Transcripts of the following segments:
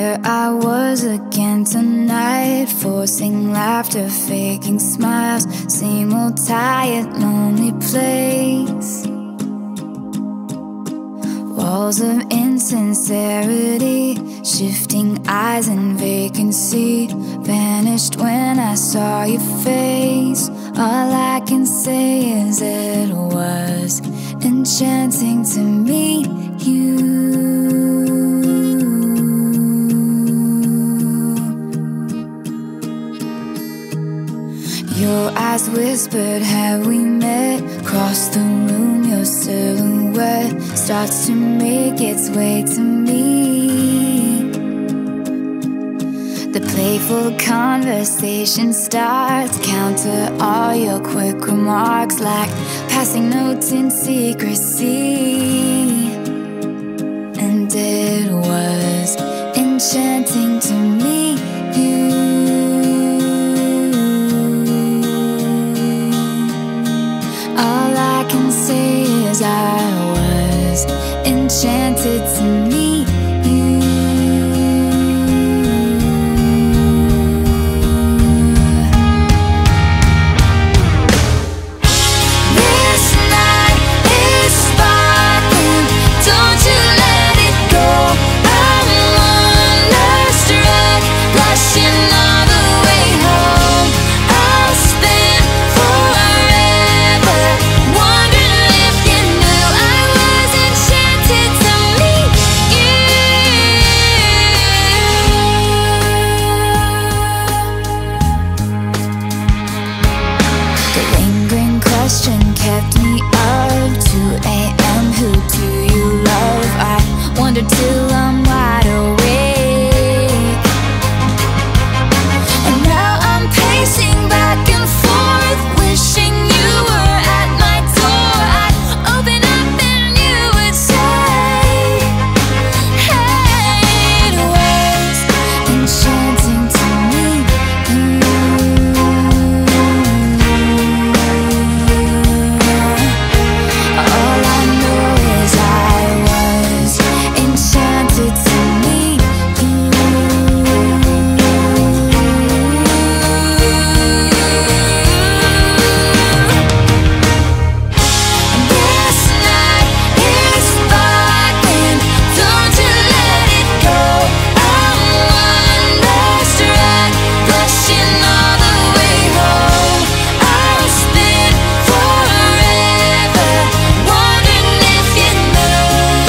Here I was again tonight, forcing laughter, faking smiles. Same old tired, lonely place. Walls of insincerity, shifting eyes and vacancy. Vanished when I saw your face. All I can say is it was enchanting to meet you. Your eyes whispered, have we met? Across the room, your silhouette starts to make its way to me. The playful conversation starts, counter all your quick remarks like passing notes in secrecy. And it was enchanting to meet you. All I can say is I was enchanted to meet you. This night is sparkling, don't you let it go. I'm wonderstruck, blushing all the way home. I'll spend forever wondering if you knew I was enchanted to meet you. The lingering question kept me up. 2 a.m. Who do you love? I wonder till I'm wide awake. And now I'm pacing back and forth, wishing you were at my door. I'd open up and you would say, hey, it was enchanting to meet you. All I know is I was enchanted to meet you. This night is sparkling, don't you let it go. I'm wonderstruck, blushing all the way home. I'll spend forever wondering if you knew.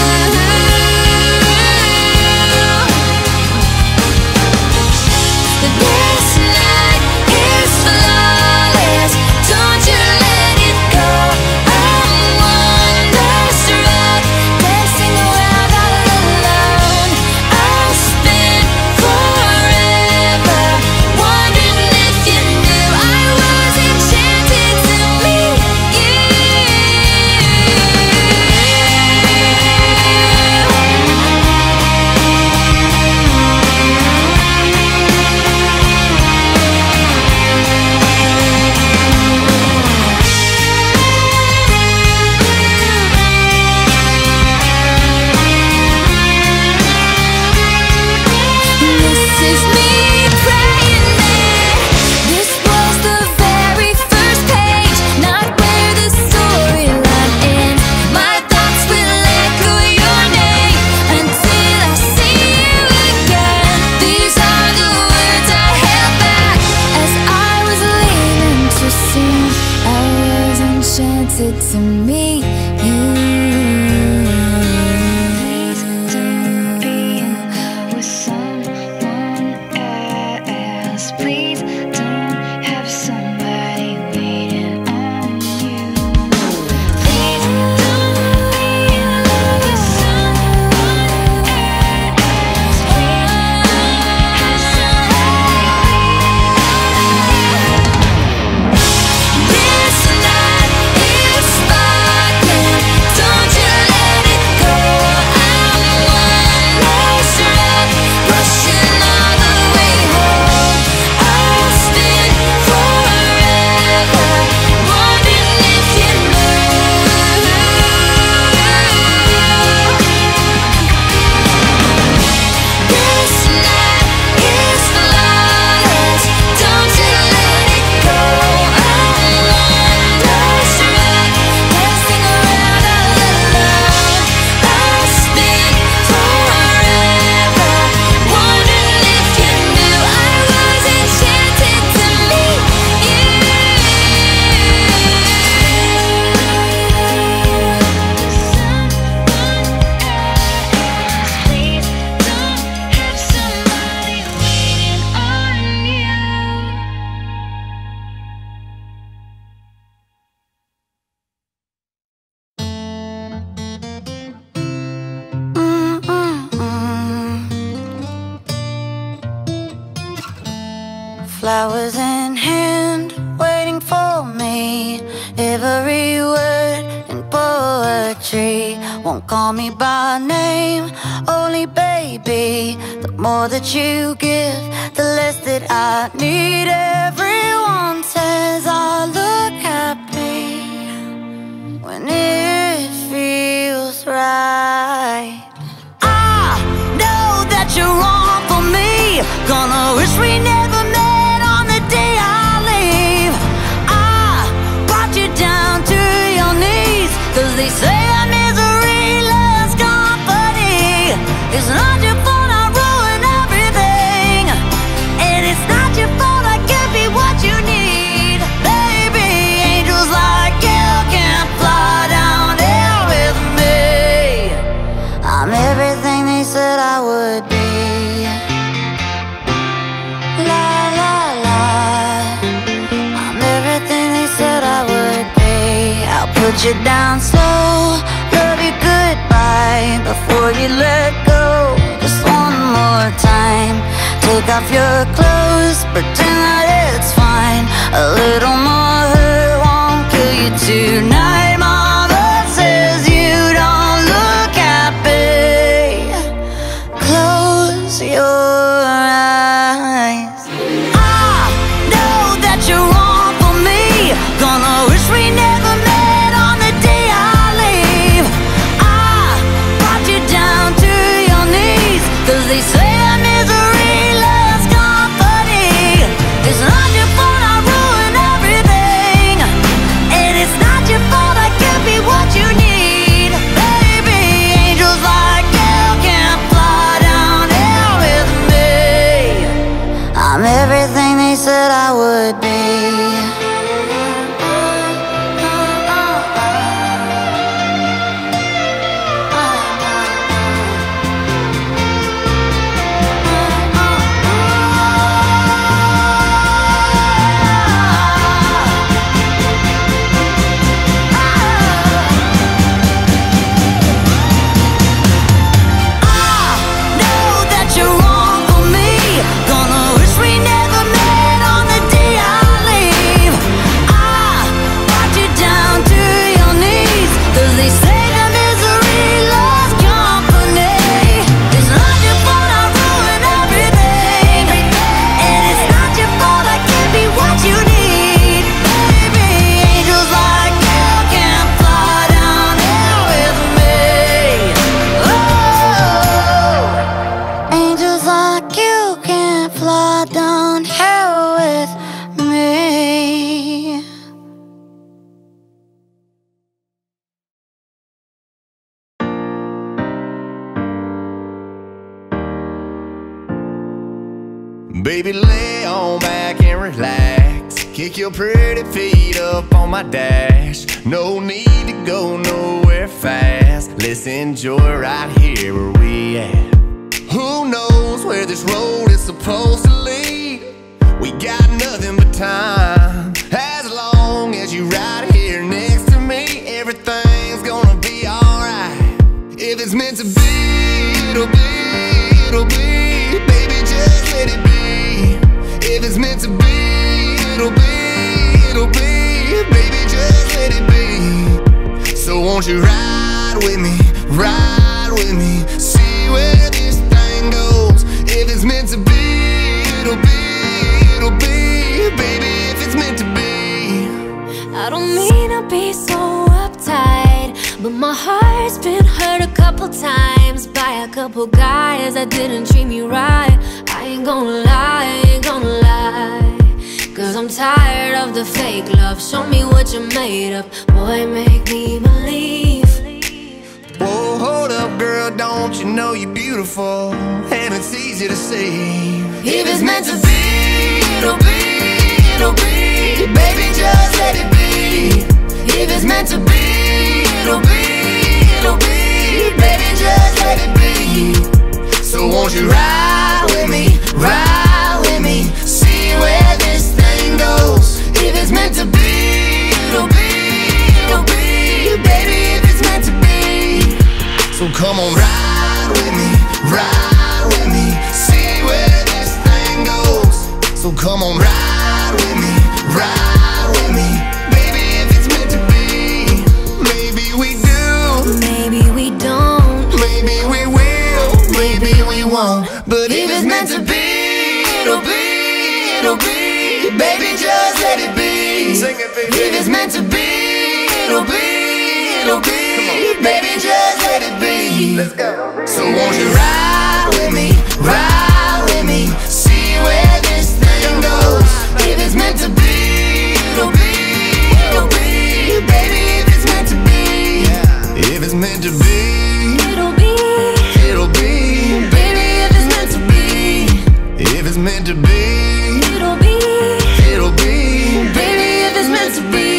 This night is flawless, don't you let it go. I'm wonderstruck, dancing around all alone. I'll spend forever wondering if you knew I was enchanted to meet you. This is me praying that this was the very first page, not where the storyline ends. My thoughts will echo your name until I see you again. These are the words I held back as I was leaving to sing. I was enchanted to meet you. Please don't be in love with someone else. Please don't have somebody waiting on you. Please don't be in love with someone else. Please don't have somebody. This night is sparkling, don't you let it go. I'm wonderstruck, rushing all the way home. I'll flowers in hand, waiting for me. Every word in poetry won't call me by name, only baby. The more that you give, the less that I need. Everyone says I look happy when it feels right. I know that you're wrong for me, gonna wish we never met on the day I leave. I brought you down to your knees, 'cause they say that misery loves company. It's not your fault I ruined everything, and it's not your fault I can't be what you need. Baby, angels like you can't fly down here with me. I'm everything they said I would be. La la la, I'm everything they said I would be. I'll put you down slow, love you goodbye before you let go. Just one more time, take off your clothes, pretend that it's fine. A little more hurt won't kill you tonight. Mama says you don't look happy. Close your eyes. I know that you're wrong for me, gonna wish we never met on the day I leave. I brought you down to your knees, 'cause they say that misery loves company. It's not your fault I ruined everything, and it's not your fault I can't be what you need. Baby, angels like you can't fly down here with me. I'm everything they said I would be. Baby, lay on back and relax. Kick your pretty feet up on my dash. No need to go nowhere fast. Let's enjoy right here where we at. Who knows where this road is supposed to lead? We got nothing but time. As long as you right here next to me, everything's gonna be alright. If it's meant to be, it'll be, it'll be. Baby, just let it be. If it's meant to be, it'll be, it'll be. Baby, just let it be. So won't you ride with me, ride with me, see where this thing goes. If it's meant to be, it'll be, it'll be. Baby, if it's meant to be. I don't mean to be so uptight, but my heart's been hurt a couple times by a couple guys that didn't treat me right. I ain't gonna lie, I ain't gonna lie, 'cause I'm tired of the fake love. Show me what you're made of, boy, make me believe. Whoa, hold up, girl, don't you know you're beautiful? And it's easy to see. If it's meant to be, it'll be, it'll be. Baby, just let it be. If it's meant to be, it'll be, it'll be. Baby, just let it be. So won't you ride with me, ride with me, see where this thing goes. If it's meant to be, it'll be, it'll be. Baby, if it's meant to be. So come on, ride with me, see where this thing goes. So come on, ride with me, ride with me. Baby, if it's meant to be, maybe we do, Maybe we don't, maybe we will, maybe we won't. But if it's meant to be, it'll be, it'll be. Baby, just let it be. Sing it, baby. If it's meant to be, it'll be, it'll be. Baby, just let it be. Let's go. So won't you ride with me, ride with me, see where this thing goes. If it's meant to be, it'll be, it'll be. Baby, if it's meant to be, if it's meant to be, it'll be, it'll be. Baby, if it's meant to be, if it's meant to be, it'll be, it'll be. Baby, if it's meant to be.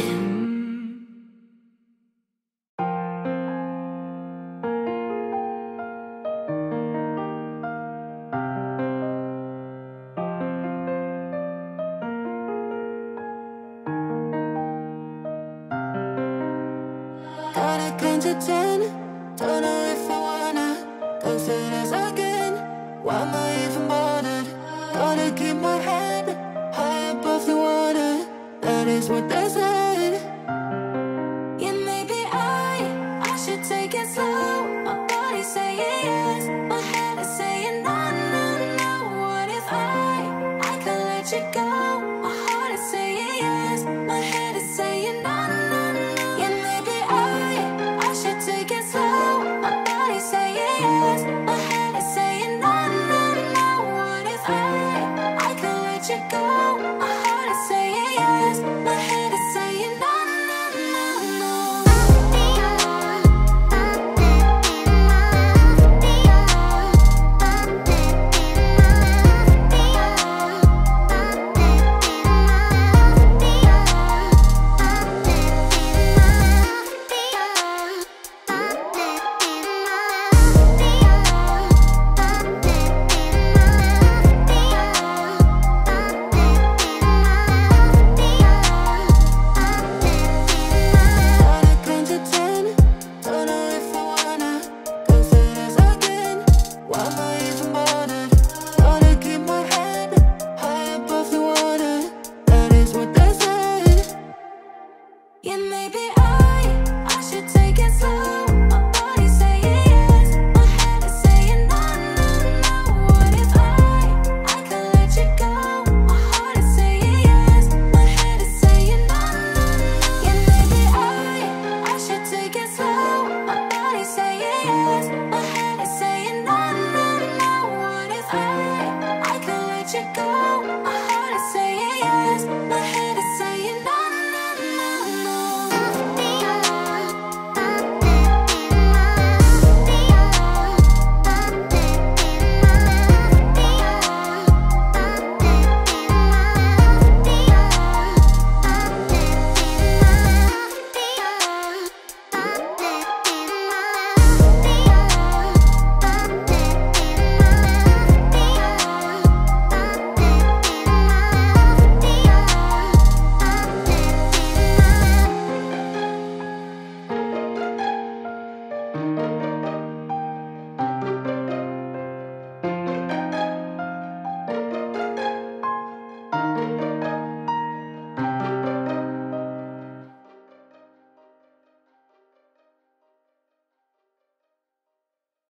Got a count to 10, don't know if I wanna go through this again. Why am I even bothered? Gotta keep my head high above the water, that is what they said. yeah, maybe I should take it slow. My body's saying yes, my head is saying no, no, no. What if I can let you go? My heart is saying yes, my head is saying no, no, no. Yeah, maybe I should take it slow. My body's saying yes, my head is saying no, no, no. What if I can let you go?